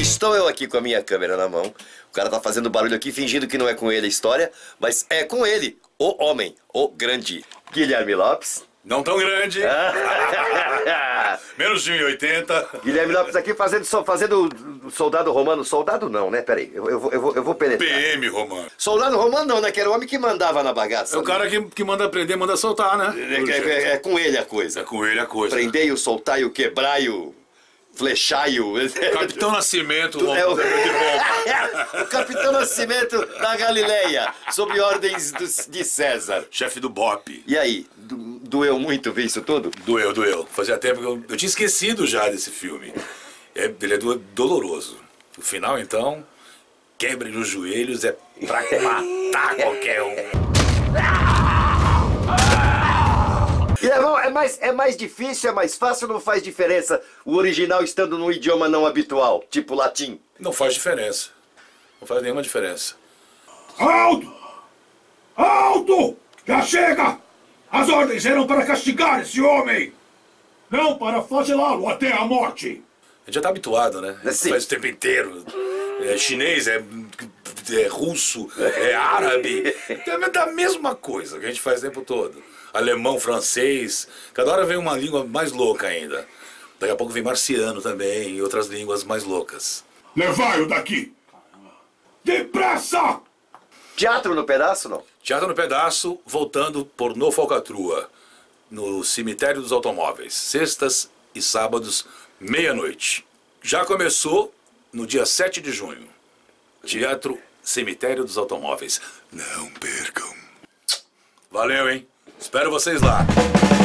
Estou eu aqui com a minha câmera na mão. O cara tá fazendo barulho aqui, fingindo que não é com ele a história, mas é com ele, o homem, o grande Guilherme Lopes. Não tão grande. Menos de 1,80. Guilherme Lopes aqui fazendo soldado romano. Soldado não, né? Peraí, eu vou penetrar. PM romano. Soldado romano não, né? Que era o homem que mandava na bagaça. É o cara que manda prender, manda soltar, né? É com ele a coisa. É com ele a coisa. Prendei-o, soltai-o, quebrai-o, flechai-o. Capitão Nascimento, É o... de Roma. O Capitão Nascimento da Galileia, sob ordens de César. Chefe do BOP. E aí, doeu muito ver isso tudo? Doeu. Fazia tempo que eu tinha esquecido já desse filme. Ele é doloroso. O final, então, quebrem os joelhos, é pra matar qualquer um. E é mais difícil, é mais fácil, não faz diferença o original estando num idioma não habitual, tipo latim? Não faz diferença. Não faz nenhuma diferença. Alto! Alto! Já chega! As ordens eram para castigar esse homem! Não para flagelá-lo até a morte! A gente já tá habituado, né? A gente faz o tempo inteiro. É chinês, é russo, é árabe. É da mesma coisa que a gente faz o tempo todo. Alemão, francês. Cada hora vem uma língua mais louca ainda. Daqui a pouco vem marciano também e outras línguas mais loucas. Levai-o daqui! Depressa! Teatro no pedaço, não? Teatro no Pedaço, voltando por No Falcatrua, no Cemitério dos Automóveis. Sextas e sábados, meia-noite. Já começou no dia 7 de junho. Teatro Cemitério dos Automóveis. Não percam. Valeu, hein? Espero vocês lá.